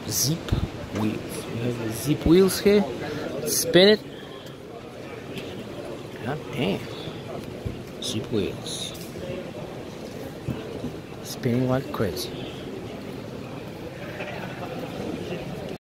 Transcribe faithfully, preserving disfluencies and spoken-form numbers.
Zip wheels. We have the zip wheels here. Spin it. God damn. Zip wheels. Spinning like crazy.